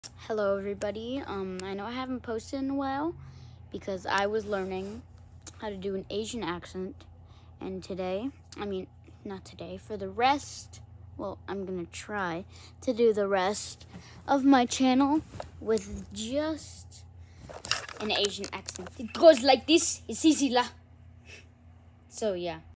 Hello everybody. I know I haven't posted in a while because I was learning how to do an Asian accent, and not today, for the rest, well, I'm gonna try to do the rest of my channel with just an Asian accent. It goes like this, it's easy lah. So yeah.